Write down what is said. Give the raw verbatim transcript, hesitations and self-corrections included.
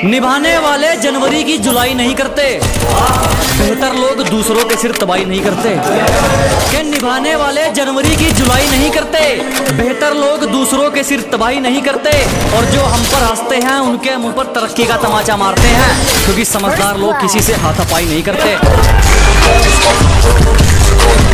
निभाने वाले जनवरी की जुलाई नहीं करते, बेहतर लोग दूसरों के सिर तबाही नहीं करते। कि निभाने वाले जनवरी की जुलाई नहीं करते, बेहतर लोग दूसरों के सिर तबाही नहीं करते। और जो हम पर हंसते हैं उनके मुंह पर तरक्की का तमाचा मारते हैं, क्योंकि समझदार लोग किसी से हाथापाई नहीं करते।